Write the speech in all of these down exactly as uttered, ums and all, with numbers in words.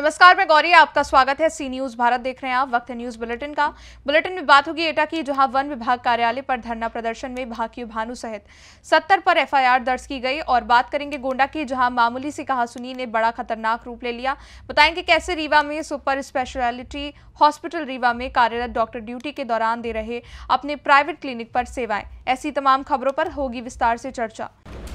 नमस्कार, मैं गौरी, आपका स्वागत है। सी न्यूज भारत देख रहे हैं आप। वक्त है न्यूज बुलेटिन का। बुलेटिन में बात होगी एटा की, जहां वन विभाग कार्यालय पर धरना प्रदर्शन में भाकियू भानु सहित सत्तर पर एफ आई आर दर्ज की गई। और बात करेंगे गोंडा की, जहां मामूली सी कहासुनी ने बड़ा खतरनाक रूप ले लिया। बताएंगे कैसे रीवा में सुपर स्पेशलिटी हॉस्पिटल रीवा में कार्यरत डॉक्टर ड्यूटी के दौरान दे रहे अपने प्राइवेट क्लिनिक पर सेवाएं। ऐसी तमाम खबरों पर होगी विस्तार से चर्चा।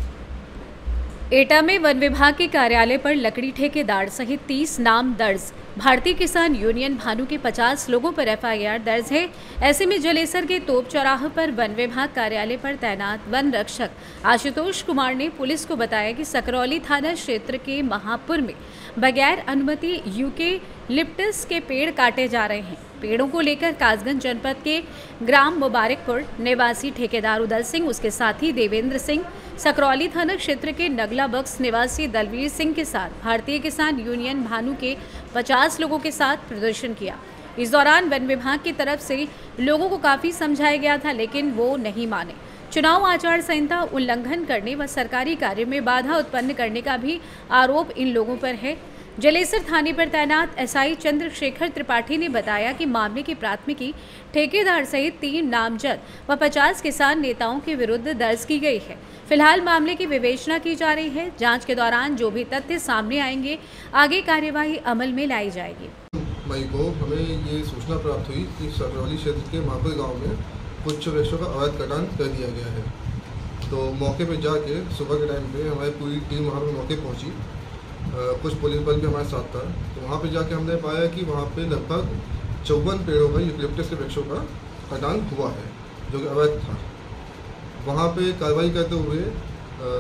एटा में वन विभाग के कार्यालय पर लकड़ी ठेकेदार सहित तीस नाम दर्ज। भारतीय किसान यूनियन भानु के पचास लोगों पर एफ आई आर दर्ज है। ऐसे में जलेसर के तोप चौराहे पर वन विभाग कार्यालय पर तैनात वन रक्षक आशुतोष कुमार ने पुलिस को बताया कि सकरौली थाना क्षेत्र के महापुर में बगैर अनुमति यूकेलिप्टस के पेड़ काटे जा रहे हैं। पेड़ों को लेकर कासगंज जनपद के ग्राम मुबारकपुर निवासी ठेकेदार उदल सिंह, उसके साथी देवेंद्र सिंह, सकरौली थाना क्षेत्र के नगला बक्स निवासी दलवीर सिंह के साथ भारतीय किसान यूनियन भानु के पचास लोगों के साथ प्रदर्शन किया। इस दौरान वन विभाग की तरफ से लोगों को काफ़ी समझाया गया था, लेकिन वो नहीं माने। चुनाव आचार संहिता उल्लंघन करने व सरकारी कार्य में बाधा उत्पन्न करने का भी आरोप इन लोगों पर है। जलेसर थाने पर तैनात एस आई चंद्रशेखर त्रिपाठी ने बताया कि मामले की प्राथमिकी ठेकेदार सहित तीन नामजद व पचास किसान नेताओं के विरुद्ध दर्ज की गई है। फिलहाल मामले की विवेचना की जा रही है। जांच के दौरान जो भी तथ्य सामने आएंगे, आगे कार्यवाही अमल में लाई जाएगी। मई को हमें ये सूचना प्राप्त हुई कि सकरौली क्षेत्र के महापुर गाँव में कुछ वृक्षों का अवैध कटान कर दिया गया है। तो मौके पर जाके सुबह के टाइम पे हमारी पूरी टीम वहाँ पर मौके पहुँची। Uh, कुछ पुलिस बल भी हमारे साथ था। तो वहाँ पे जाके हमने पाया कि वहाँ पे लगभग चौवन पेड़ों का यूकेलिप्टस के वृक्षों का कटान हुआ है, जो कि अवैध था। वहाँ पे कार्रवाई करते हुए आ,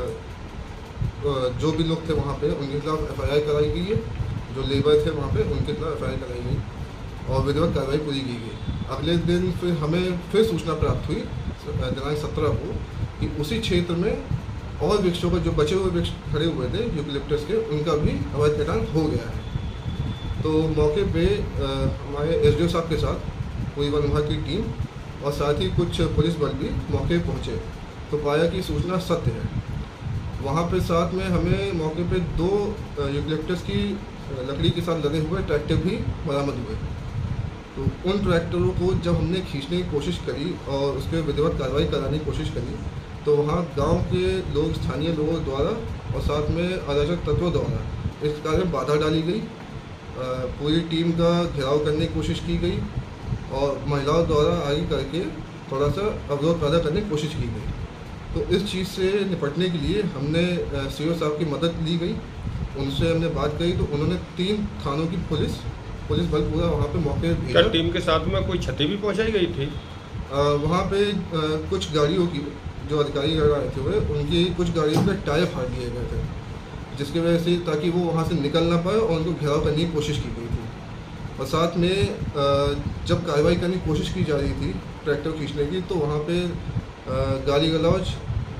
आ, जो भी लोग थे वहाँ पे उनके खिलाफ एफ आई आर कराई गई है। जो लेबर थे वहाँ पे उनके खिलाफ एफ आई आर कराई गई और विधिवत कार्रवाई पूरी की गई। अगले दिन फिर हमें फिर सूचना प्राप्त हुई दिनांक सत्रह को कि उसी क्षेत्र में और वृक्षों का जो बचे हुए वृक्ष खड़े हुए थे यूकेलिप्टस के, उनका भी अवैध कटान हो गया है। तो मौके पे आ, हमारे एस डी ओ साहब के साथ पूरी वन विभाग की टीम और साथ ही कुछ पुलिस बल भी मौके पहुँचे। तो पाया कि सूचना सत्य है। वहाँ पे साथ में हमें मौके पे दो यूकेलिप्टस की लकड़ी के साथ लगे हुए ट्रैक्टर भी बरामद हुए। तो उन ट्रैक्टरों को जब हमने खींचने की कोशिश करी और उसके विधिवत कार्रवाई कराने की कोशिश करी, तो वहाँ गांव के लोग, स्थानीय लोगों द्वारा और साथ में अराजक तत्वों द्वारा इस कार्य में बाधा डाली गई। पूरी टीम का घेराव करने की कोशिश की गई और महिलाओं द्वारा आगे करके थोड़ा सा अवरोध पैदा करने की कोशिश की गई। तो इस चीज़ से निपटने के लिए हमने सी ओ साहब की मदद ली गई। उनसे हमने बात करी तो उन्होंने तीन थानों की पुलिस पुलिस बल पूरा वहाँ पे मौके भेजा। टीम के साथ में कोई क्षति भी पहुँचाई गई थी? वहाँ पे आ, कुछ गाड़ियों की जो अधिकारी आए थे हुए उनकी कुछ गाड़ियों के टायर फाड़ दिए गए थे, जिसकी वजह से ताकि वो वहाँ से निकल ना पाए और उनको घेराव करने की कोशिश की गई थी। और साथ में जब कार्रवाई करने की कोशिश की जा रही थी ट्रैक्टर खींचने की, तो वहाँ पे गाली गलौज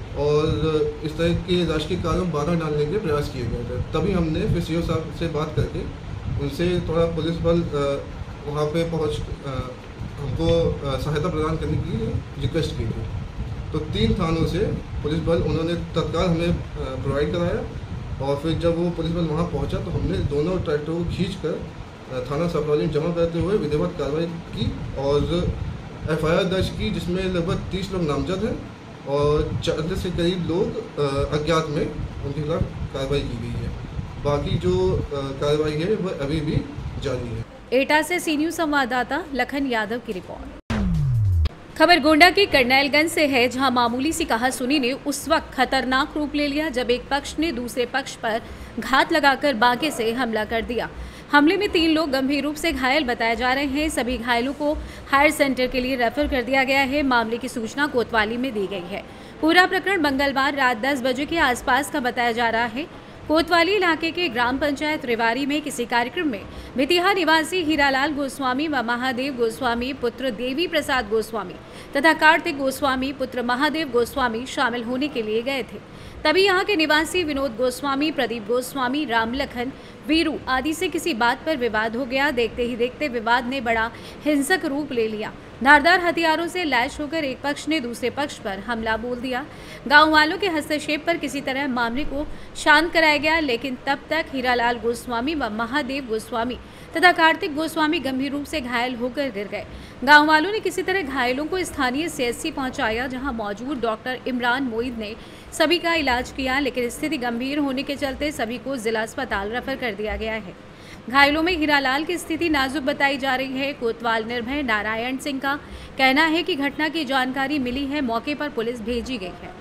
और इस तरह के राजकीय कार्यों में बाधा डालने के प्रयास किए गए थे। तभी हमने फिर सी ओ साहब से बात करके उनसे थोड़ा पुलिस बल वहाँ पे पहुँच हमको सहायता प्रदान करने की रिक्वेस्ट की थी। तो तीन थानों से पुलिस बल उन्होंने तत्काल हमें प्रोवाइड कराया और फिर जब वो पुलिस बल वहाँ पहुँचा तो हमने दोनों ट्रैक्टरों को खींचकर थाना सकरौली में जमा करते हुए विधिवत कार्रवाई की और एफ आई आर दर्ज की, जिसमें लगभग तीस लोग नामजद हैं और चालीस के करीब लोग अज्ञात में उनके खिलाफ कार्रवाई की गई है। बाकी जो कार्रवाई है वह अभी भी जारी है। एटा से सी न्यूज संवाददाता लखन यादव की रिपोर्ट। खबर गोंडा के करनैलगंज से है, जहां मामूली सी कहासुनी ने उस वक्त खतरनाक रूप ले लिया जब एक पक्ष ने दूसरे पक्ष पर घात लगाकर बांके से हमला कर दिया। हमले में तीन लोग गंभीर रूप से घायल बताए जा रहे हैं। सभी घायलों को हायर सेंटर के लिए रेफर कर दिया गया है। मामले की सूचना कोतवाली में दी गई है। पूरा प्रकरण मंगलवार रात दस बजे के आसपास का बताया जा रहा है। कोतवाली इलाके के ग्राम पंचायत रेवारी में किसी कार्यक्रम में भितिहा निवासी हीरालाल गोस्वामी व महादेव गोस्वामी पुत्र देवी प्रसाद गोस्वामी तथा कार्तिक गोस्वामी पुत्र महादेव गोस्वामी शामिल होने के लिए गए थे। तभी यहाँ के निवासी विनोद गोस्वामी, प्रदीप गोस्वामी, रामलखन, वीरू आदि से किसी बात पर विवाद हो गया। देखते ही देखते विवाद ने बड़ा हिंसक रूप ले लिया। धारदार हथियारों से लैस होकर एक पक्ष ने दूसरे पक्ष पर हमला बोल दिया। गांव वालों के हस्तक्षेप पर किसी तरह मामले को शांत कराया गया, लेकिन तब तक हीरालाल गोस्वामी व महादेव गोस्वामी तथा कार्तिक गोस्वामी गंभीर रूप से घायल होकर गिर गए। गांव वालों ने किसी तरह घायलों को स्थानीय सीएचसी पहुंचाया, जहां मौजूद डॉक्टर इमरान मोईद ने सभी का इलाज किया, लेकिन स्थिति गंभीर होने के चलते सभी को जिला अस्पताल रेफर कर दिया गया है। घायलों में हीरालाल की स्थिति नाजुक बताई जा रही है। कोतवाल निर्भय नारायण सिंह का कहना है कि घटना की जानकारी मिली है, मौके पर पुलिस भेजी गई है।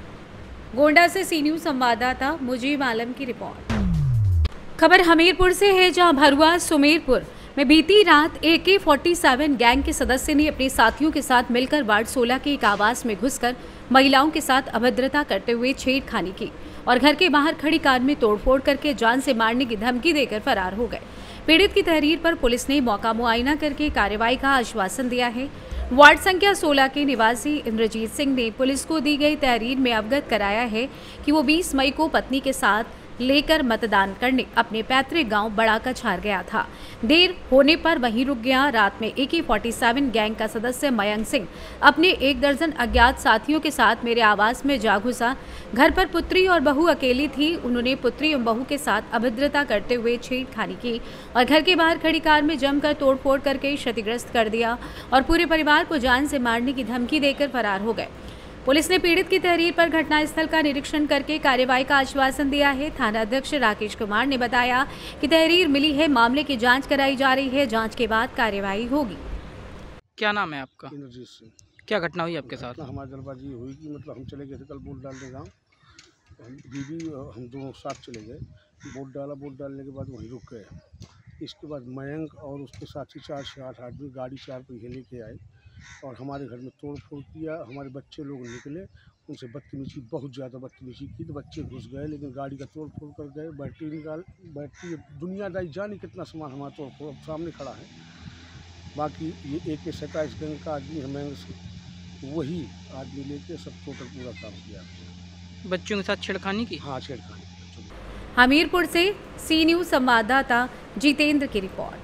गोंडा से सी न्यूज संवाददाता मुजीब आलम की रिपोर्ट। खबर हमीरपुर से है, जहां भरुआ सुमेरपुर में बीती रात ए के फोर्टी सेवन गैंग के सदस्य ने अपने साथियों के साथ मिलकर वार्ड सोलह के एक आवास में घुसकर महिलाओं के साथ अभद्रता करते हुए छेड़खानी की और घर के बाहर खड़ी कार में तोड़फोड़ करके जान से मारने की धमकी देकर फरार हो गए। पीड़ित की तहरीर पर पुलिस ने मौका मुआयना करके कार्रवाई का आश्वासन दिया है। वार्ड संख्या सोलह के निवासी इंद्रजीत सिंह ने पुलिस को दी गई तहरीर में अवगत कराया है कि वो बीस मई को पत्नी के साथ लेकर मतदान करने अपने पैतृक गांव बड़ा कछार गया था। देर होने पर वहीं रुक गया। रात में ए के फोर्टी सेवन गैंग का सदस्य मयंक सिंह अपने एक दर्जन अज्ञात साथियों के साथ मेरे आवास में जा घुसा। घर पर पुत्री और बहू अकेली थी। उन्होंने पुत्री और बहू के साथ अभद्रता करते हुए छेड़खानी की और घर के बाहर खड़ी कार में जमकर तोड़फोड़ करके क्षतिग्रस्त कर दिया और पूरे परिवार को जान से मारने की धमकी देकर फरार हो गए। पुलिस ने पीड़ित की तहरीर पर घटनास्थल का निरीक्षण करके कार्रवाई का आश्वासन दिया है। थाना अध्यक्ष राकेश कुमार ने बताया कि तहरीर मिली है, मामले की जांच कराई जा रही है, जांच के बाद कार्रवाई होगी। क्या नाम है आपका? इंद्रजीत सिंह। क्या घटना हुई आपके साथ? हमारी दलबाजी हुई कि मतलब हम चले गए थे कल वोट डालने गाँव, दीदी हम दोनों साथ चले गए, वोट डाला, वोट डालने के बाद वहीं रुक गए। इसके बाद मयंक और उसके साथी चार से आठ आदमी गाड़ी चार पहिए लेके आए और हमारे घर में तोड़ फोड़ किया। हमारे बच्चे लोग निकले, उनसे बदतमीजी, बहुत ज़्यादा बदतमीजी की, तो बच्चे घुस गए, लेकिन गाड़ी का तोड़ फोड़ कर गए। बैटरी निकाल, बैटरी दुनियादारी जाने कितना सामान हमारा तोड़ फोड़ सामने खड़ा है। बाकी ये ए के सत्ताईस गैंग का आदमी हमें वही आदमी लेके सब टोटल पूरा काम किया। बच्चों के साथ छेड़खानी की? हाँ, छेड़खानी। हमीरपुर से सी न्यूज संवाददाता जितेंद्र की रिपोर्ट।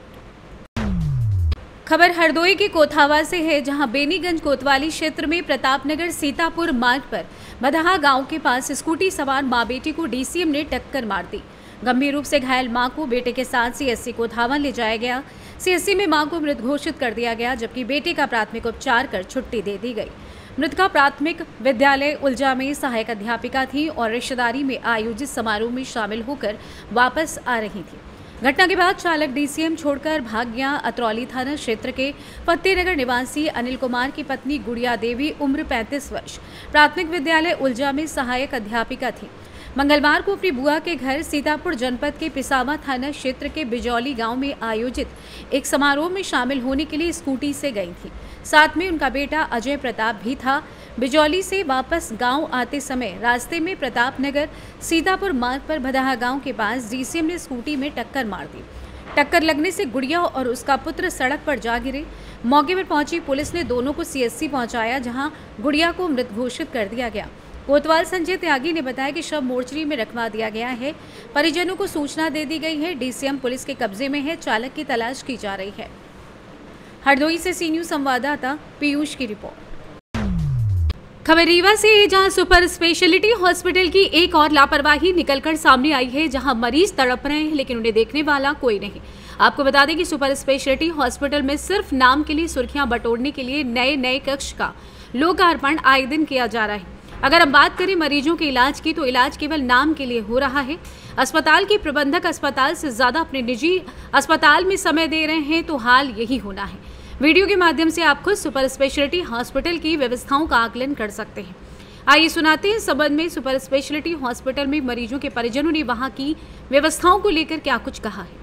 खबर हरदोई के कोथावा से है, जहां बेनीगंज कोतवाली क्षेत्र में प्रतापनगर सीतापुर मार्ग पर बदहा गांव के पास स्कूटी सवार मां बेटी को डीसीएम ने टक्कर मार दी। गंभीर रूप से घायल मां को बेटे के साथ सीएससी कोथावा ले जाया गया। सीएससी में मां को मृत घोषित कर दिया गया, जबकि बेटे का प्राथमिक उपचार कर छुट्टी दे दी गई। मृतका प्राथमिक विद्यालय उलजा में सहायक अध्यापिका थी और रिश्तेदारी में आयोजित समारोह में शामिल होकर वापस आ रही थी। घटना के बाद चालक डीसीएम छोड़कर भाग गया। अतरौली थाना क्षेत्र के फतेहनगर निवासी अनिल कुमार की पत्नी गुड़िया देवी उम्र पैंतीस वर्ष प्राथमिक विद्यालय उलजा में सहायक अध्यापिका थी। मंगलवार को अपनी बुआ के घर सीतापुर जनपद के पिसावा थाना क्षेत्र के बिजौली गांव में आयोजित एक समारोह में शामिल होने के लिए स्कूटी से गई थी। साथ में उनका बेटा अजय प्रताप भी था। बिजौली से वापस गांव आते समय रास्ते में प्रतापनगर सीतापुर मार्ग पर भदहा गांव के पास डीसीएम ने स्कूटी में टक्कर मार दी। टक्कर लगने से गुड़िया और उसका पुत्र सड़क पर जा गिरे। मौके पर पहुंची पुलिस ने दोनों को सीएचसी पहुंचाया, जहां गुड़िया को मृत घोषित कर दिया गया। कोतवाल संजय त्यागी ने बताया कि शव मोर्चरी में रखवा दिया गया है। परिजनों को सूचना दे दी गई है। डीसीएम पुलिस के कब्जे में है। चालक की तलाश की जा रही है। हरदोई से सी न्यूज संवाददाता पीयूष की रिपोर्ट। खबर रीवा से है, जहां सुपर स्पेशलिटी हॉस्पिटल की एक और लापरवाही निकलकर सामने आई है, जहां मरीज तड़प रहे हैं लेकिन उन्हें देखने वाला कोई नहीं। आपको बता दें कि सुपर स्पेशलिटी हॉस्पिटल में सिर्फ नाम के लिए सुर्खियां बटोरने के लिए नए नए कक्ष का लोकार्पण आए दिन किया जा रहा है। अगर हम बात करें मरीजों के इलाज की, तो इलाज केवल नाम के लिए हो रहा है। अस्पताल के प्रबंधक अस्पताल से ज्यादा अपने निजी अस्पताल में समय दे रहे हैं, तो हाल यही होना है। वीडियो के माध्यम से आप खुद सुपर स्पेशलिटी हॉस्पिटल की व्यवस्थाओं का आकलन कर सकते हैं। आइए सुनाते हैं इस संबंध में सुपर स्पेशलिटी हॉस्पिटल में मरीजों के परिजनों ने वहां की व्यवस्थाओं को लेकर क्या कुछ कहा है।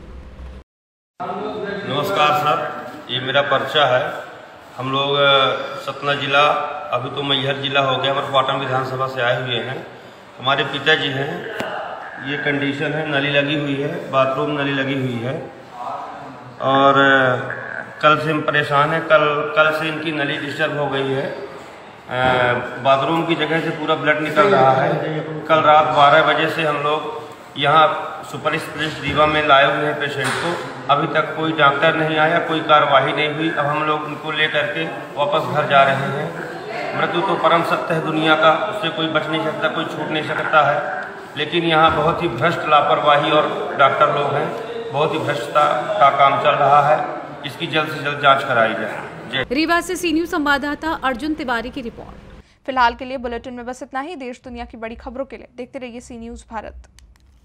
नमस्कार सर, ये मेरा पर्चा है। हम लोग सतना जिला, अभी तो मैहर जिला हो गया, हमारे पाटन विधानसभा से आए हुए हैं। हमारे पिताजी हैं, ये कंडीशन है, नली लगी हुई है, बाथरूम नली लगी हुई है और कल से हम परेशान हैं। कल कल से इनकी नली डिस्टर्ब हो गई है। बाथरूम की जगह से पूरा ब्लड निकल रहा है। कल रात बारह बजे से हम लोग यहाँ सुपर स्पेशलिस्ट रीवा में लाए हुए हैं पेशेंट को। अभी तक कोई डॉक्टर नहीं आया, कोई कार्रवाई नहीं हुई। अब हम लोग उनको लेकर के वापस घर जा रहे हैं। मृत्यु तो परम सत्य है दुनिया का, उससे कोई बच नहीं सकता, कोई छूट नहीं सकता है। लेकिन यहाँ बहुत ही भ्रष्ट लापरवाही और डॉक्टर लोग हैं, बहुत ही भ्रष्टता का काम चल रहा है। इसकी जल्द से जल्द जांच कराई जाए। रीवा से सी न्यूज संवाददाता अर्जुन तिवारी की रिपोर्ट। फिलहाल के लिए बुलेटिन में बस इतना ही। देश दुनिया की बड़ी खबरों के लिए देखते रहिए सी न्यूज भारत।